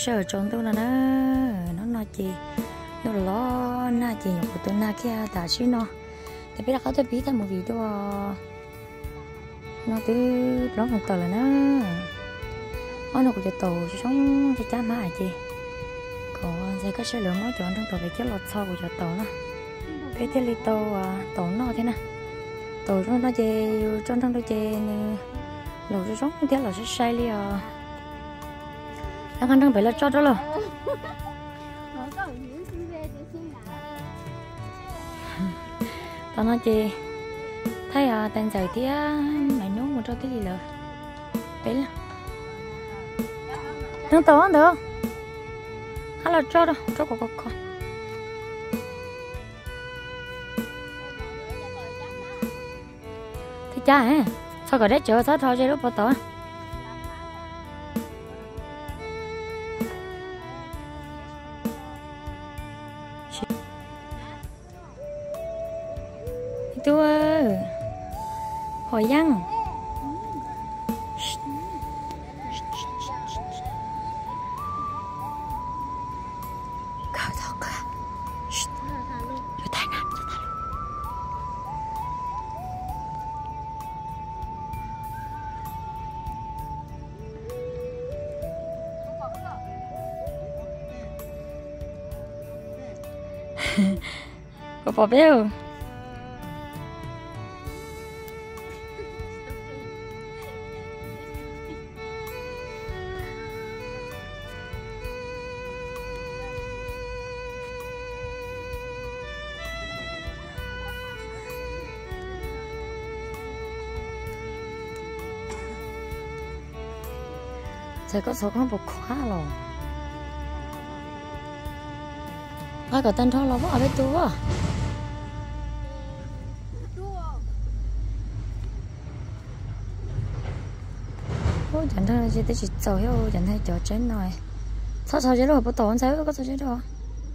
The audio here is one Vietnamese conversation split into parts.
sợ trốn tôi là nó nói gì nó lo na gì nhục của tôi na kia đã xí nó thì bây giờเขาจะbiết thêm một video nó cứ nó một tờ là nó cũngจะtổ sống cho cha má gì còn sẽ có sẽ lượng máu chọn trong tàu về chết lọt sau của tàu nó cái thế li tàu nó thế nào tàu nó chơi trong đôi chơi lột cho sống thế là sẽ sai li đang ăn đang phải là cho đó rồi tao nói chị thấy tên giải thì mày nấu một cho cái gì rồi đấy là nó tao ăn được hay là cho đâu cho có thì cha hả sao có đấy chờ sao thôi chơi lúc bao tao tôi hỏi dân có bỏ béo sẽ có số con bột khóa rồi ai có tên thôi lo bỏ bên tu à ôi chẳng thấy chỉ tới chỉ sầu hiểu chẳng thấy chỗ trên rồi sao sao chứ rồi bộ tổ sao có sao chứ rồi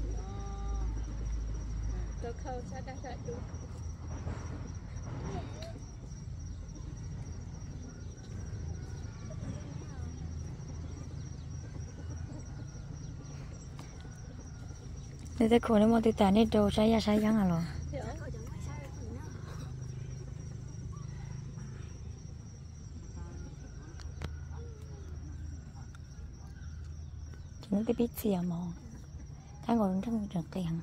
để khổ nó một tí tàn đi đồ sai răng à rồi chỉ nó cái biết gì à mà cái ngồi trong trường tiền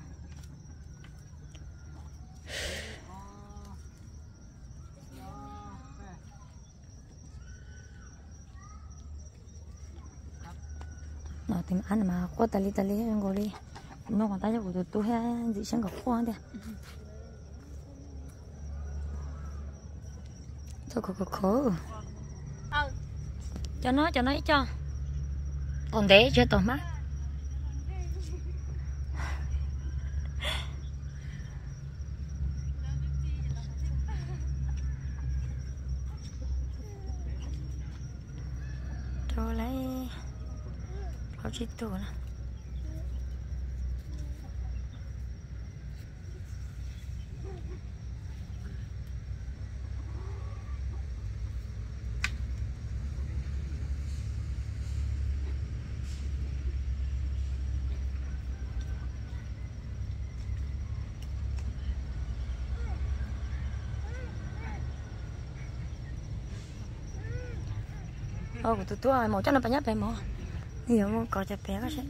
nó tìm ăn mà có tali ngồi đi nó còn tay cho của tôi ha gì chẳng có khoan đấy thôi khổ cho nó cho còn để cho tao mắt cho lấy bao nhiêu tuổi nè của tôi màu cho nó phải nhấp về màu nhiều màu có chặt bé các bạn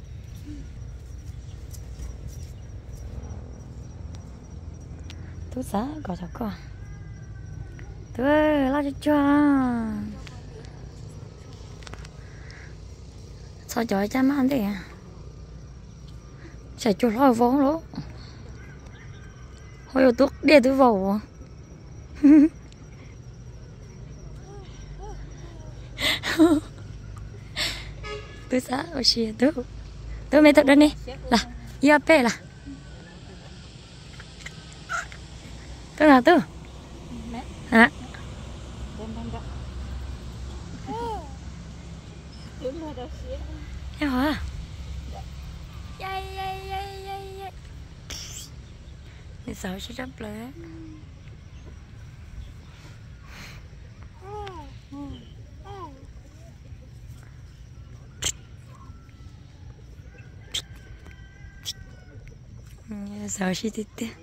tôi xả có chặt con tôi lo cho sao trời cha má ăn thế à chạy chuột lo vốn luôn hồi tôi để tôi vào tôi xả ở xìa tôi mấy thật đơn đi là ia pe là tôi nào tôi hả em hả để sợ sẽ đắp lại sợ gì thế thế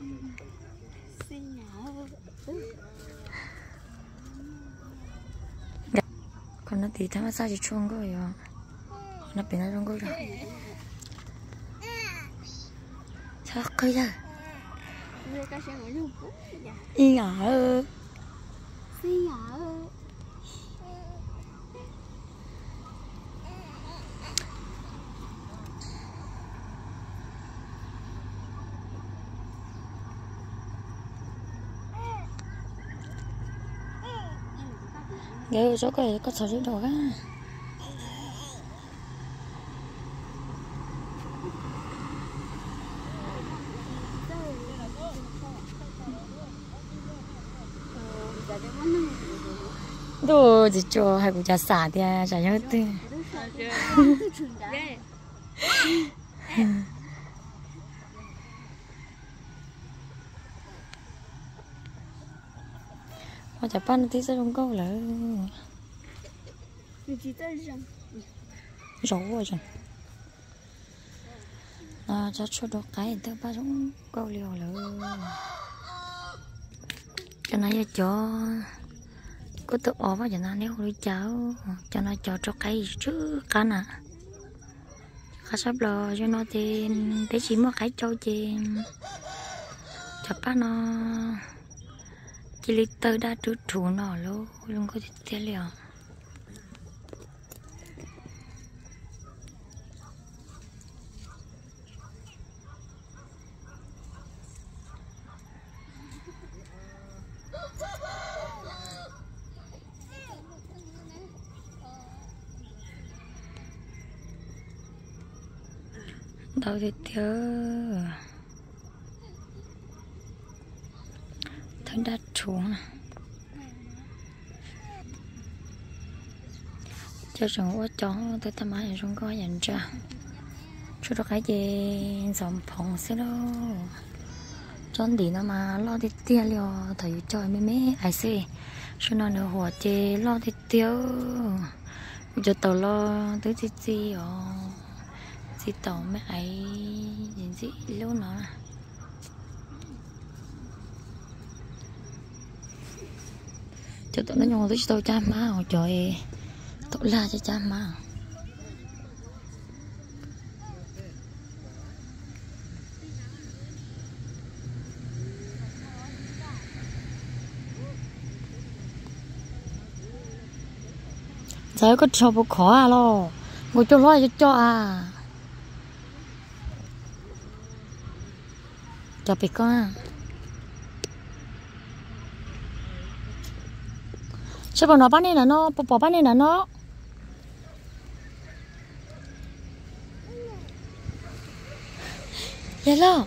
còn nó thì thằng nó sao chỉ chuông rồi nó bị nó trong rồi sao cây ra y nhỏ cái chỗ cái có sợ gì đâu á đồ gì cho hay cũng chả xả thì chả nhớ tư mà chả pan tí sao không câu là rổ rồi cho được cái thứ ba giống câu liều lỡ cho nó cho có tự ốm vào cho nó nếu không cháu cho nó cho cái chứ cá nè cá sắp lò cho nó thì để chỉ một cái trâu chim cho ba nó chỉ lít tơ đã trút thủ nó luôn luôn có thể thế liệu đâu thì thiếu thân đã trúng cho chúng quá chó tôi tham ăn chúng có nhận ra chú được cái gì dòng phòng xí đâu chọn đi nó mà lo thì tiêu liều thấy trời mấy ai xí cho nó nữaหัวเจ lo thì tiêu cho tàu lo tới gì gì tàu mấy ấy gì lâu nó cho tụi nó nhon tới tôi cha má hồi trời tụi la cho cha má giờ có cho bộ khó à lo ngồi cho lo cho cho bị con sao bọn nó bán này là nó bỏ bán này là nó vậy lo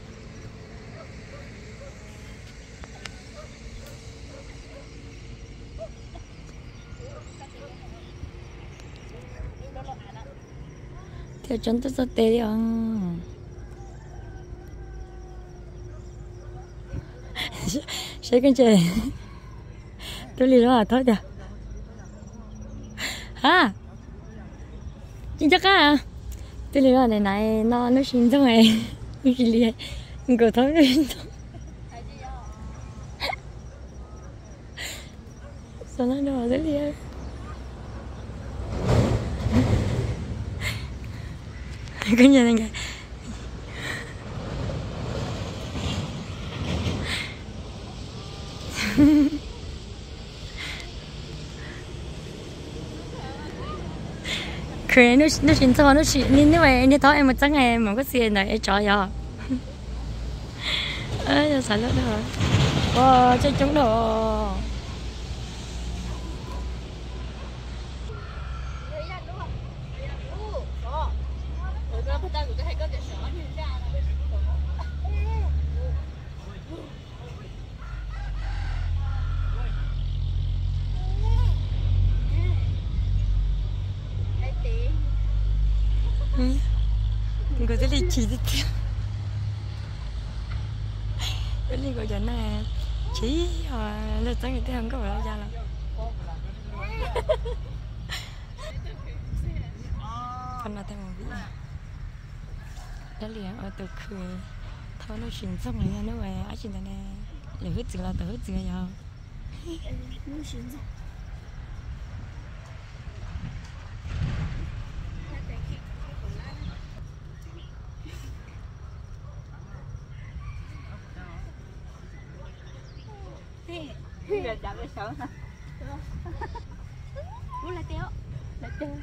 theo chân tôi sao tê đi ông sẽ cái chơi tôi đi đó thôi kìa hả chính chắc á tôi đi đó này nó xin cho mày cái gì người thôi sao nó đâu thế đi cái nhà này cười nó xin cho nó chỉ nên như vậy như thôi em một chắc ngày mà có gì này em cho giờ giờ xả nước rồi wow chơi trống đồ người ta đi chỉ đi theo cái này gọi là chỉ là tới người ta không có bao giờ là con là theo một vị đó liền ở từ khơi thôi nó xin xong rồi nó về ai xin này là hết chừng là tự hết chừng rồi nó xin rồi Rồi đạp cái sợ hả? muốn là téo Là chơi.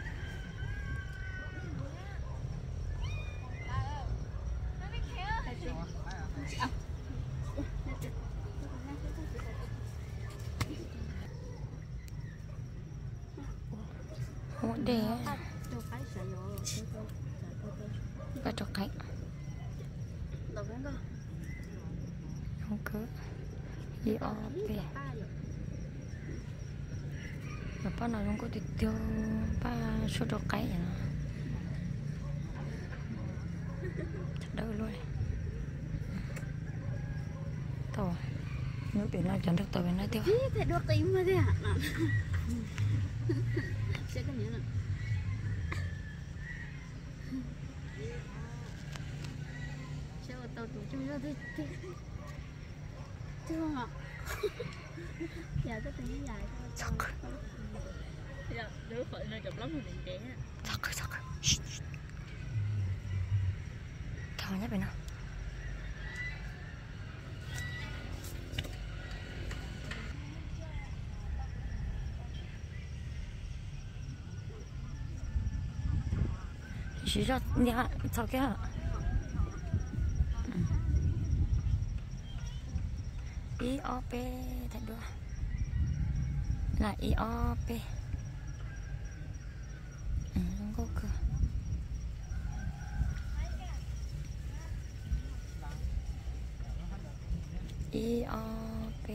không để cho cái sợ rồi và cho cái đâu có không cứ đi ở về mà ba nào không có thịt tiêu ba số cho cái vậy nó thật đỡ luôn tao nếu biển nào chẳng được tao bên này tiêu thế đua tím mà thế hả sẽ có nhớ là sẽ ở tàu tủ chung ra thế chứ không ạ dạ cái tính dài thôi Dạ, đứa phải nơi chụp lắm rồi mình trẻ. chắc thôi nhé bên nào chỉ cho nhà sao kia IOP thật đua là IOP không có cửa IOP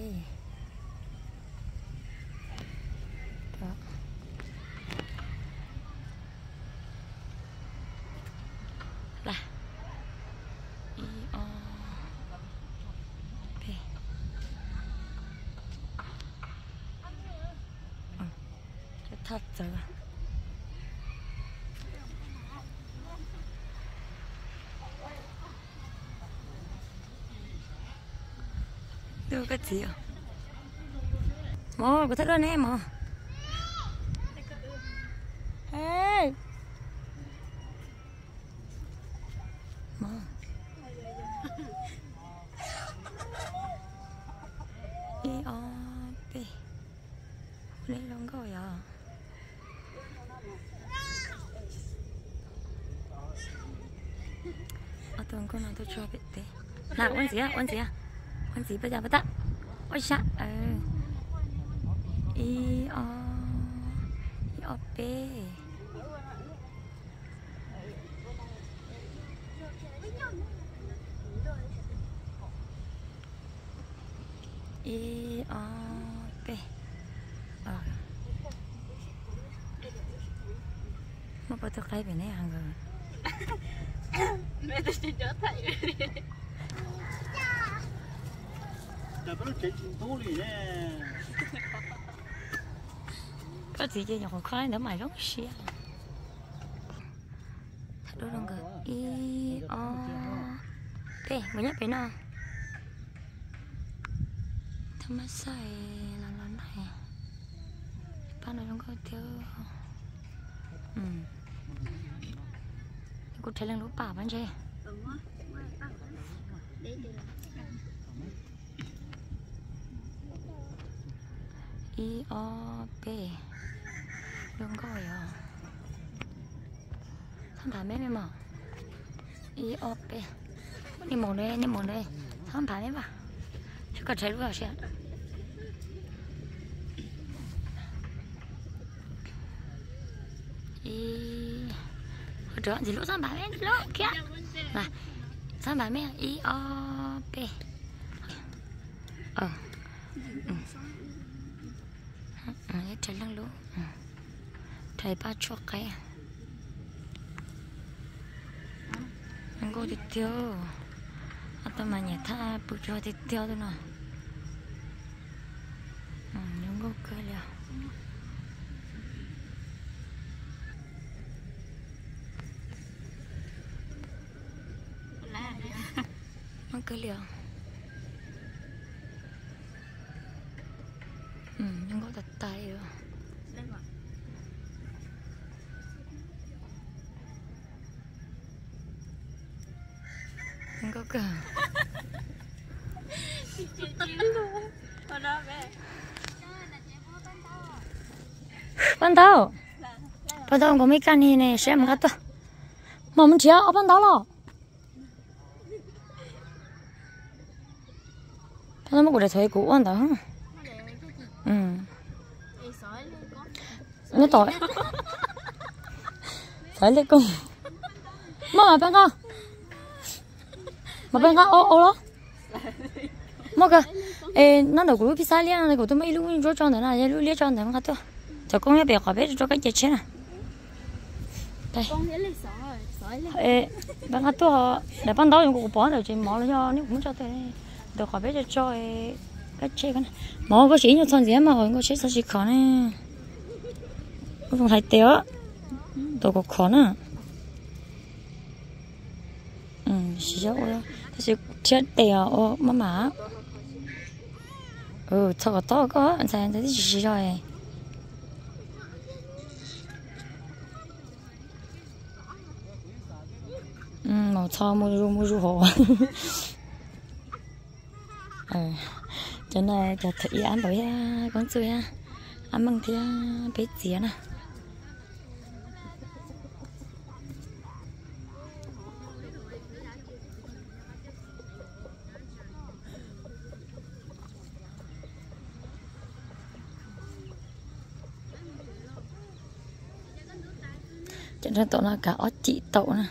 đó là IOP thật rồi đưa cái gì à mồ có thích hơn em mà hey mồ IOP lấy luôn rồi à ở tuần con nào tôi cho biết thế nào con gì bây giờ bắt ta ôi sa IOP IOP mà bắt tôi cái bên này hàng rồi Mẹ tôi sẽ trở thầy. Đã bắt đầu chạy thú đi nè. có gì chơi nhỏ khoai nữa mày rất xia thật đúng rồi IOP mới nhắc bên nào thăm massage là này ba nó không có tiêu cô thấy lần lúc bà vẫn chơi IOP đúng rồi à thăm phải mấy mà IOP đi một đây thăm phải mấy bà chứ còn thấy lúc nào xem gì lúc thăm phải mấy lúc kia này thăm phải mấy IOP trời lăng lũ thầy ba cho cái anh cô thịt tiêu tôi mà nhà tha bự cho thịt tiêu thôi nè những cô cười liao cái liền nhưng có thật tay rồi nhưng có cả ban đầu có mấy căn này này xem một cái mà mình chỉ ở ban đầu rồi nó mới có để thấy cũ anh đó nó tội phải lấy cung mà bên con ô đó mà cái nó đầu của pizza liên này của tôi mấy lúc cho cho nữa là lúc liên cho nữa không thôi cho con bé có bé cho cái chết chết này đây bạn ăn tôi để ban đầu dùng của bỏ rồi chỉ mỏ cho nếu muốn cho tôi được có bé cho cái chết cái này mỏ có chỉ như thằng gì mà hồi có chết sao chỉ khó này có không thấy téo tôi có khó nữa chỉ cho tôi chỉ chết téo mà thật là to có anh thấy chỉ rồi màu thao mua ru hồ cho nên cho thử ăn bởi con chơi ăn bằng thì bé gì nè cho nên tụi nó cả ót chị tậu nè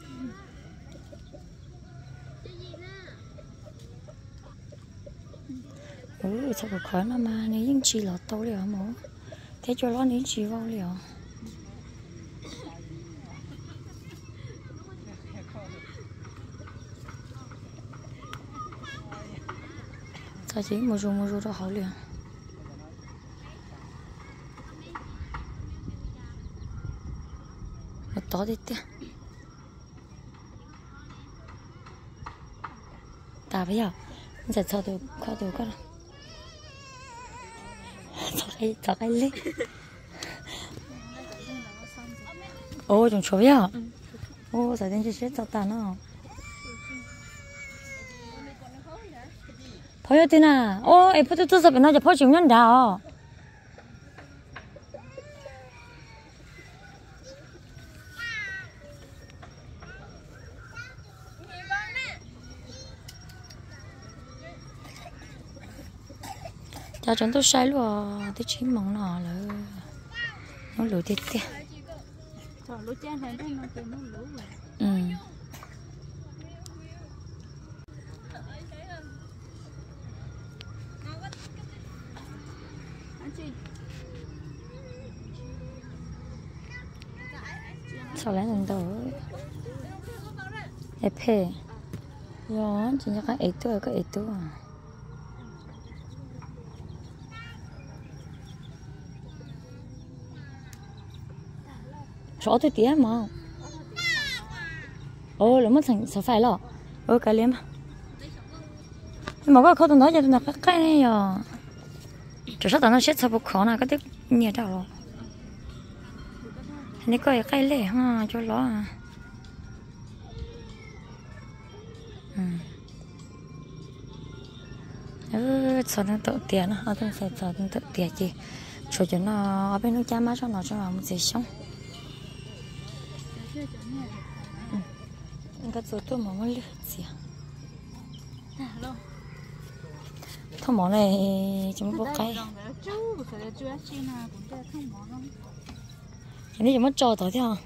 sao có khói mà nếu những chi là tao liền mà thế cho nó những chi vào liền sao chỉ mua ru đó hảo liền một tó đi tiếp ta bây giờ giờ cho tôi coi con cho cái lấy ô chúng chối à ô giờ đến chết cho ta nó thôi đi nè ô em phải tôi sắp nóจะ phải chịu nhân đạo cha chúng tôi sai luôn tôi chỉ mong nó là nó lủi tiệt tiệt sau lấy lần đầu ép hè rồi chỉ là cái ít tuổi chỗ tôi tía mà là mất thành sao phải lo cái liếm mà có không nói cho nó cái này à chỗ sao nó chết sao bốc khó nào cái tiếp nhiều đâu này coi cái lẻ ha cho nó sao nó tự tiền nó tôi sẽ sao nó tự tiền gì cho nó ở bên nước cha má cho nó một gì sống cái số tôi mà mới lựa gì thông món này chúng có cái cái này chúng mất trò tới theo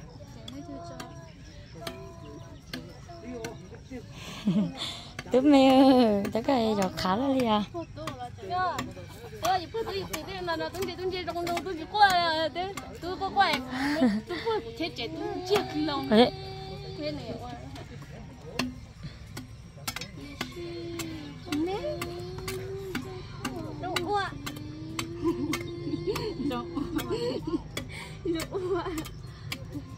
tiếp mẹ chắc cái giỏ khá là đi à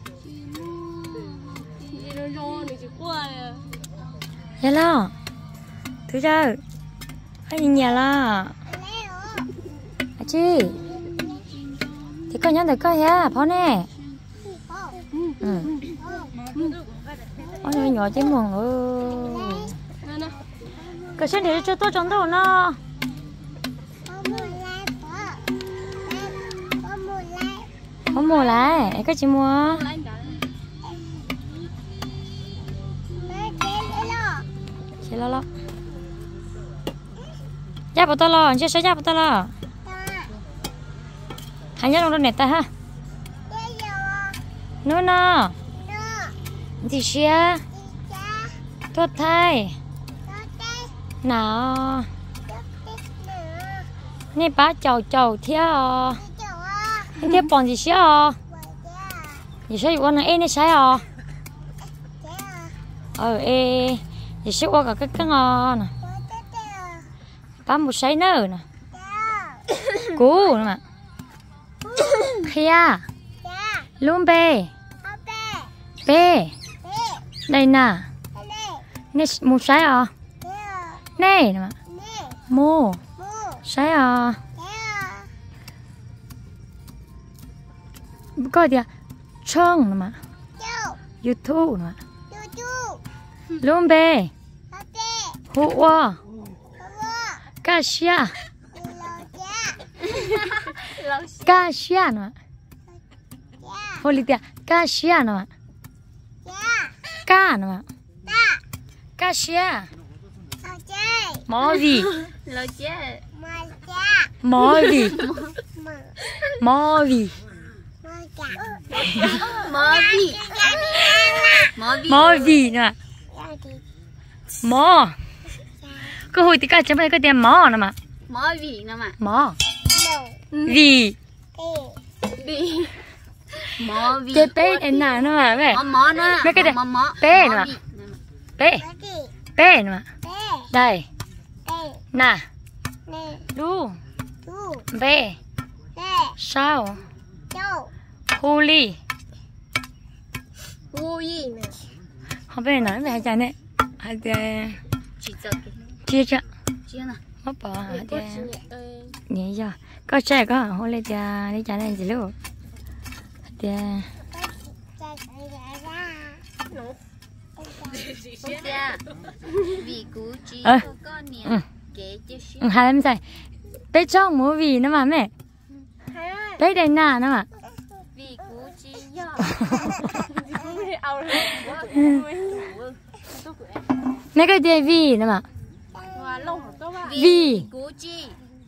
hello thứ chơi hay nhìn nhà là chị thì coi nhắn được coi ha phó nè ôi nhỏ chứ mừng cái xe này cho tôi chọn đâu nó có mua lại cái chị mua chị lo giá bao tao lo chứ sao giá bao tao lo hai nhớ trong này ta ha nữa nè thì xe tốt thay nào nè bá chầu theo theo bọn gì xe gì xe qua này nè xe ê gì xe qua cả cái ngon bá một xe nữa nè cú nè mà kia luôn bê đây nè nè một xe nè mà mua xe coi kìa trông nè mà YouTube nè luôn bê hụ Cassia nè Holitia Cassia nè ca nè Cassia mò gì nè mò cái hồi thì cả chấm cái tiền mò nè mà mò vị nè mà mò vì mò vị cái bé em nào nó mà mẹ mò nó mấy cái mò bé nè mà bé nè mà đây nè đu bé sao huli không biết nói về hai chàng này hai chàng chia cho mất bỏ hai chàng nhỉ giờ có trẻ có hôm nay chàng đi chàng này gì luôn chàng vì cú chi con nè kể cho xí hai em sai bé trong mua vì nó mà mẹ bé đây nà nó mà vì cú chi mấy cái gì vì nó mà vì cú chi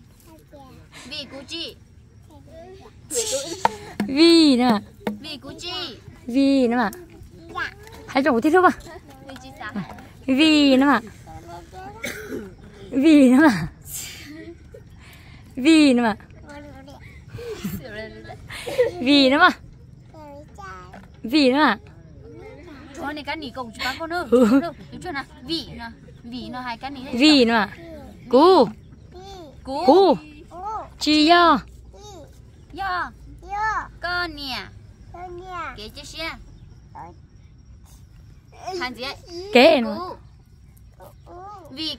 vì nó mà vì cú chi vì nó mà hãy trồng tiếp không vì nó mà vì nó mà vì nó mà vì nó mà vì nó mà thôi này cái này cùng chú bác con nữa đúng chưa nào vì nó hai cái này vì nó mà cú chi yo con nè kể cho xe hàng gì kế nó vì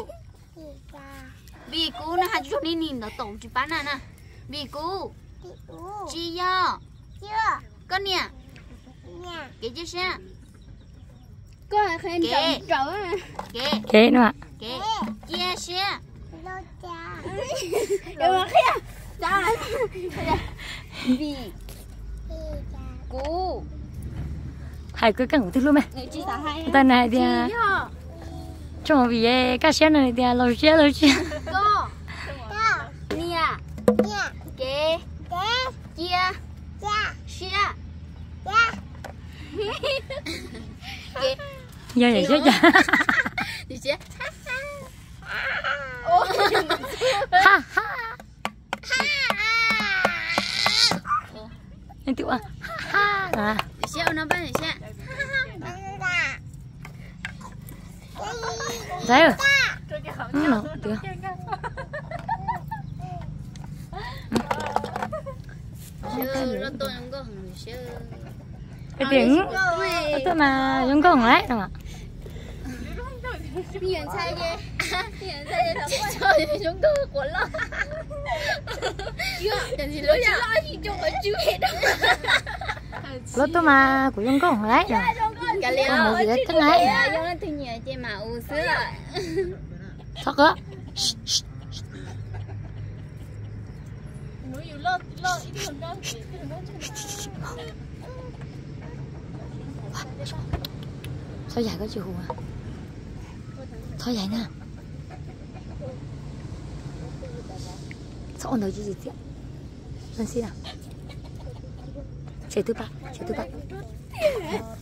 cú nó hai chú đi nhìn nó tổng chú bán nè vì cú chi yo con nè kể cho xe có khen chồng trở kế nó ạ kể chia xe vì cú hai cái cẳng thứ luôn mẹ ta này thì trong vì các xe này thì lâu xe nè kể chia xe giờ vậy chứ thì chứ ha ha anh tự ha à thì xe nó bán thì xe đấy rồi nó được nó tôi không có hồng xe cái tiếng tôi mà giống con đấy đúng không Hiện sai gì? Hiện sai gì thật quá. Trời chúng tôi của lo. Chưa, chẳng gì lo thì chúng tôi chưa hết đâu. Lúc tôi mà của dân có không lấy rồi. Không có gì hết thế này. Chúng nó thì nhiều chị mà u sữa. Thật á. Nếu lo ít hơn đó thì Sao dài có chịu à? Thôi vậy nè. Sao ổn được chứ gì thế? Lần xin à? Chạy thứ ba.